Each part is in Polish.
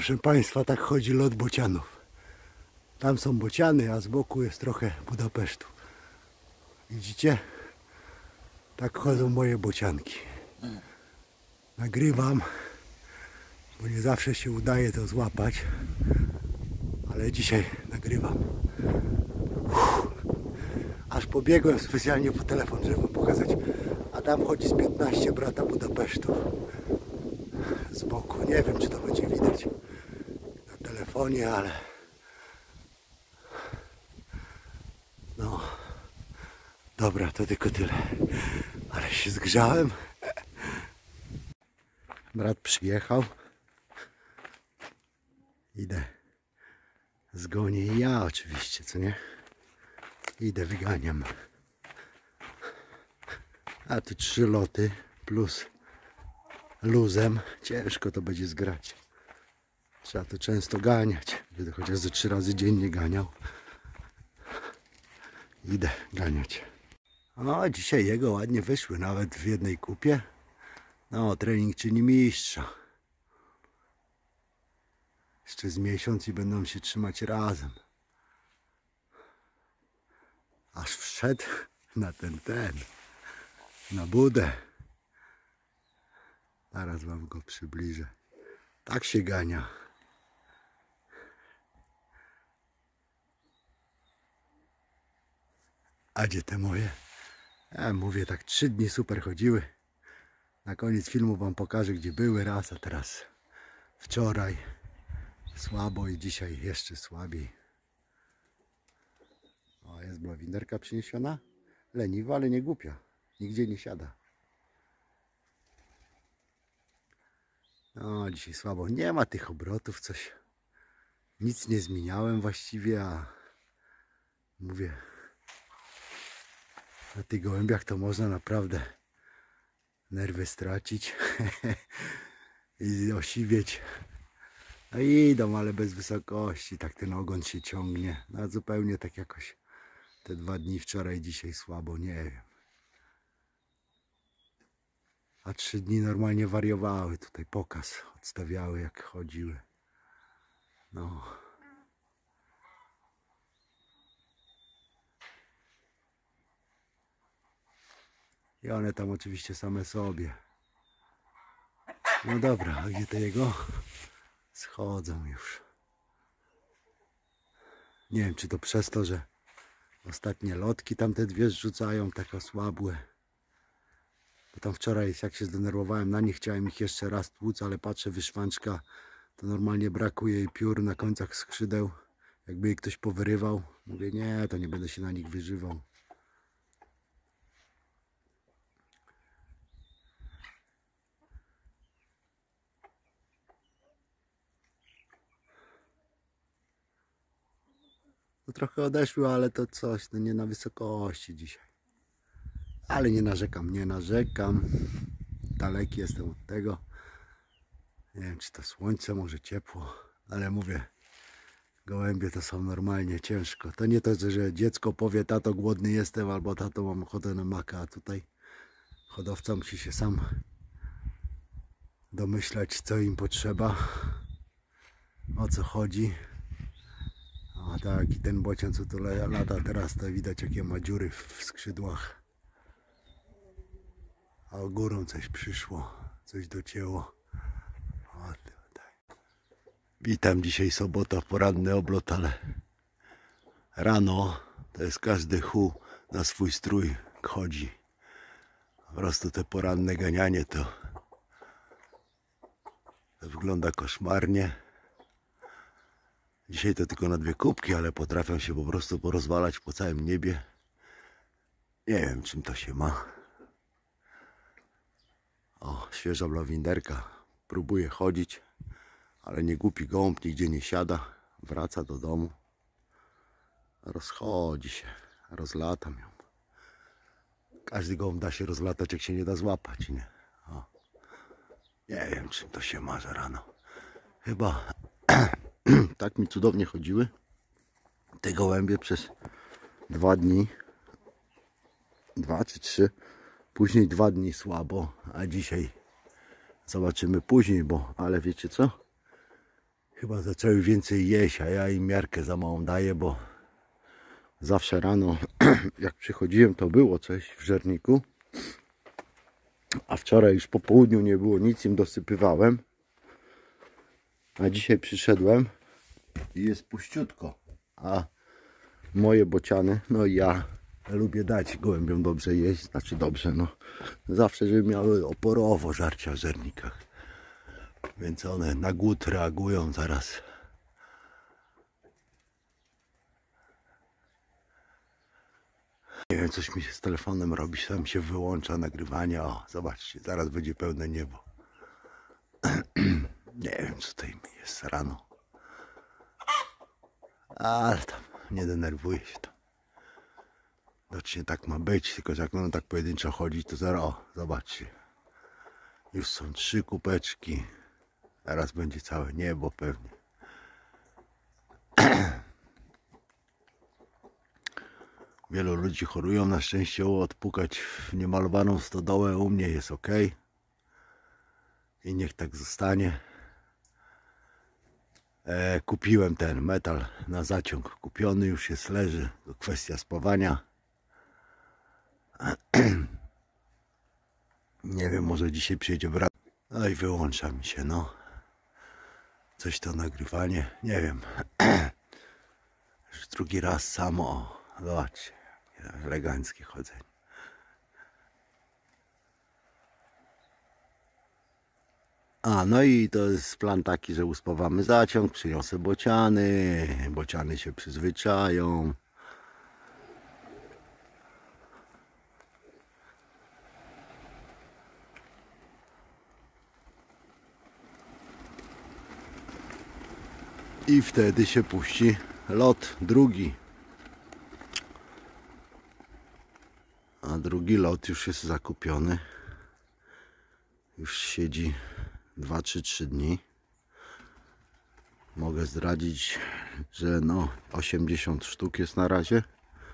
Proszę Państwa, tak chodzi lot bocianów. Tam są bociany, a z boku jest trochę Budapesztu. Widzicie? Tak chodzą moje bocianki. Nagrywam, bo nie zawsze się udaje to złapać, ale dzisiaj nagrywam. Aż pobiegłem specjalnie po telefon, żeby wam pokazać. A tam chodzi z 15 brata Budapesztu. Z boku. Nie wiem, czy to będzie widać na telefonie, ale no dobra, to tylko tyle. Ale się zgrzałem. Brat przyjechał. Idę. Zgonię i ja oczywiście, co nie? Idę, wyganiam. A tu 3 loty plus luzem. Ciężko to będzie zgrać. Trzeba to często ganiać. Będę chociaż ze 3 razy dziennie ganiał. Idę ganiać. O, dzisiaj jego ładnie wyszły, nawet w jednej kupie. No, trening czyni mistrza. Jeszcze z miesiąc i będą się trzymać razem. Aż wszedł na na budę. Zaraz wam go przybliżę. Tak się gania. A gdzie te moje? Ja mówię, tak 3 dni super chodziły. Na koniec filmu wam pokażę, gdzie były raz, a teraz wczoraj słabo i dzisiaj jeszcze słabiej. O, jest blawinderka przyniesiona. Leniwa, ale nie głupia. Nigdzie nie siada. No, dzisiaj słabo. Nie ma tych obrotów, coś. Nic nie zmieniałem właściwie, a mówię, na tych gołębiach to można naprawdę nerwy stracić i osiwieć. No idą, ale bez wysokości. Tak ten ogon się ciągnie. No zupełnie tak jakoś te 2 dni wczoraj, dzisiaj słabo, nie wiem. A 3 dni normalnie wariowały. Tutaj pokaz odstawiały, jak chodziły. No. I one tam oczywiście same sobie. No dobra, a gdzie te jego? Schodzą już. Nie wiem, czy to przez to, że ostatnie lotki tam te 2 zrzucają, tak osłabłe. Bo tam wczoraj, jak się zdenerwowałem na nich, chciałem ich jeszcze raz tłuc, ale patrzę, wyszwanczka, to normalnie brakuje jej piór na końcach skrzydeł. Jakby jej ktoś powyrywał. Mówię, nie, to nie będę się na nich wyżywał. No trochę odeszły, ale to coś, no nie na wysokości dzisiaj. Ale nie narzekam, nie narzekam. Daleki jestem od tego. Nie wiem, czy to słońce, może ciepło, ale mówię, gołębie to są normalnie ciężko. To nie to, że dziecko powie, tato głodny jestem, albo tato mam ochotę na maka, a tutaj hodowca musi się sam domyślać, co im potrzeba, o co chodzi. A tak, i ten bocian, co tu lata teraz, to widać, jakie ma dziury w skrzydłach. A górą coś przyszło, coś docięło. O, tak. Witam, dzisiaj sobota, poranny oblot, ale rano to jest każdy chu na swój strój chodzi. Po prostu te poranne ganianie to wygląda koszmarnie. Dzisiaj to tylko na 2 kubki, ale potrafią się po prostu porozwalać po całym niebie. Nie wiem, czym to się ma. O, świeża blawinderka. Próbuje chodzić, ale nie głupi gołąb, nigdzie nie siada. Wraca do domu. Rozchodzi się. Rozlatam ją. Każdy gołąb da się rozlatać, jak się nie da złapać, nie? O. Nie wiem, czym to się ma, że rano. Chyba tak mi cudownie chodziły te gołębie przez 2 dni. 2 czy 3. Później 2 dni słabo, a dzisiaj zobaczymy później, ale wiecie co? chyba zaczęły więcej jeść, a ja im miarkę za małą daję, bo zawsze rano jak przychodziłem, to było coś w żerniku, a wczoraj już po południu nie było nic, im dosypywałem, a dzisiaj przyszedłem i jest puściutko, a moje bociany, no i ja lubię dać gołębiom dobrze jeść, znaczy dobrze, no zawsze, żeby miały oporowo żarcia w żernikach, więc one na głód reagują zaraz. Nie wiem, coś mi się z telefonem robi, sam się wyłącza nagrywanie. O, zobaczcie, zaraz będzie pełne niebo. Nie wiem, co tutaj jest rano. Ale tam nie denerwuję się tam. Widocznie tak ma być, tylko że jak będą tak pojedynczo chodzić, to zaraz, o, zobaczcie. Już są 3 kupeczki. Teraz będzie całe niebo pewnie. Wielu ludzi chorują, na szczęście odpukać w niemalowaną stodołę u mnie jest ok. I niech tak zostanie. Kupiłem ten metal na zaciąg. Kupiony już jest, leży. To kwestia spawania. Nie wiem, może dzisiaj przyjedzie brat. No i wyłącza mi się, no. Coś to nagrywanie, nie wiem. Już drugi raz samo. Zobaczcie, eleganckie chodzenie. A, no i to jest plan taki, że uspawamy zaciąg, przyniosę bociany, bociany się przyzwyczają. I wtedy się puści lot drugi. A drugi lot już jest zakupiony. Już siedzi 2 czy 3 dni. Mogę zdradzić, że no 80 sztuk jest na razie.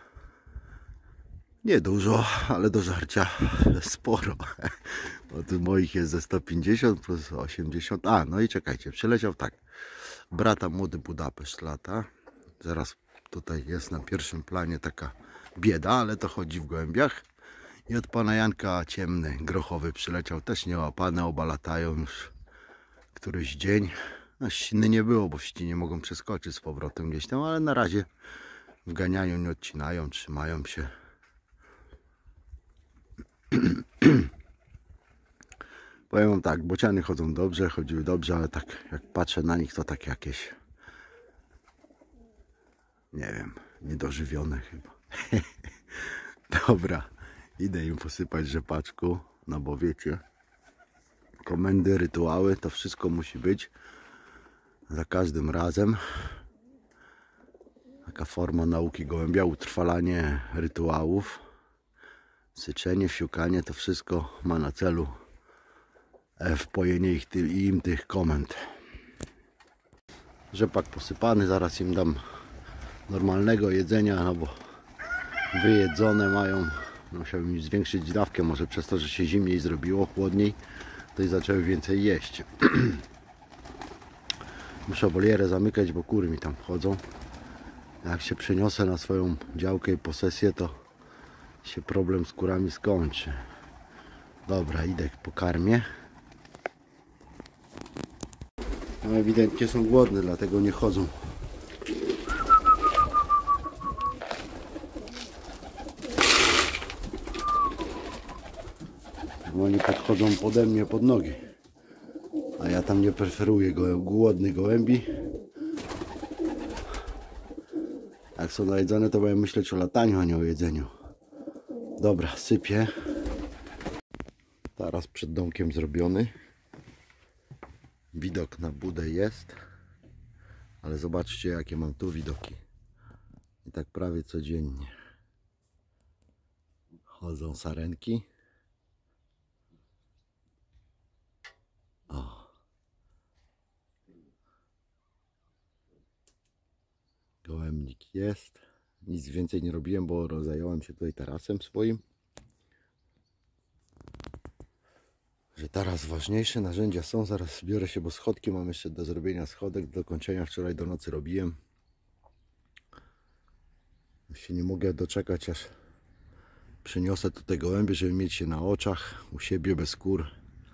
Nie dużo, ale do żarcia sporo. Od moich jest ze 150 plus 80. A, no i czekajcie, przyleciał tak. Brata młody Budapeszt lata. Zaraz tutaj jest na pierwszym planie taka bieda, ale to chodzi w gołębiach. I od pana Janka ciemny, grochowy przyleciał, też niełapane, oba latają już któryś dzień. No ściny nie było, bo ściny mogą przeskoczyć z powrotem gdzieś tam, ale na razie wganiają, nie odcinają, trzymają się. Powiem wam tak, bociany chodzą dobrze, chodziły dobrze, ale tak jak patrzę na nich, to tak jakieś, nie wiem, niedożywione chyba. Dobra, idę im posypać rzepaczku, no bo wiecie, komendy, rytuały, to wszystko musi być za każdym razem. Taka forma nauki gołębia, utrwalanie rytuałów, syczenie, fiukanie, to wszystko ma na celu wpojenie im tych komend. Rzepak posypany, zaraz im dam normalnego jedzenia, no bo wyjedzone mają. Musiałbym im zwiększyć dawkę, może przez to, że się zimniej zrobiło, chłodniej, to i zaczęły więcej jeść. Muszę wolierę zamykać, bo kury mi tam wchodzą. Jak się przeniosę na swoją działkę i posesję, to się problem z kurami skończy. Dobra, idę po karmie. No ewidentnie są głodne, dlatego nie chodzą. Oni podchodzą pode mnie pod nogi. A ja tam nie preferuję głodnych gołębi. Jak są najedzone, to będę myśleć o lataniu, a nie o jedzeniu. Dobra, sypię. Teraz przed domkiem zrobiony. Widok na budę jest. Ale zobaczcie, jakie mam tu widoki. I tak prawie codziennie. Chodzą sarenki. O. Gołębnik jest. Nic więcej nie robiłem, bo zająłem się tutaj tarasem swoim. że teraz ważniejsze narzędzia są. Zaraz biorę się, bo schodki mam jeszcze do zrobienia, schodek do kończenia. Wczoraj do nocy robiłem. Się nie mogę doczekać, aż przyniosę tutaj gołębie, żeby mieć się na oczach u siebie bez skór.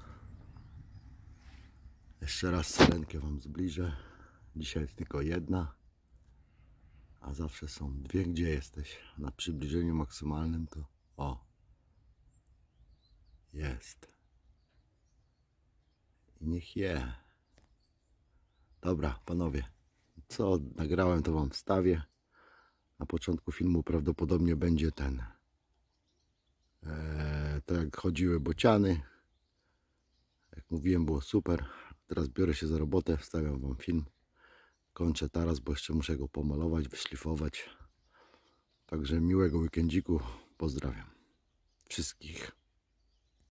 Jeszcze raz syrenkę wam zbliżę. Dzisiaj jest tylko jedna, a zawsze są dwie. Gdzie jesteś? Na przybliżeniu maksymalnym to o, jest. I niech je. Dobra, panowie, co nagrałem, to wam wstawię. Na początku filmu prawdopodobnie będzie ten, to jak chodziły bociany. Jak mówiłem, było super. Teraz biorę się za robotę, wstawiam wam film. Kończę teraz, bo jeszcze muszę go pomalować, wyszlifować. Także miłego weekendziku. Pozdrawiam wszystkich.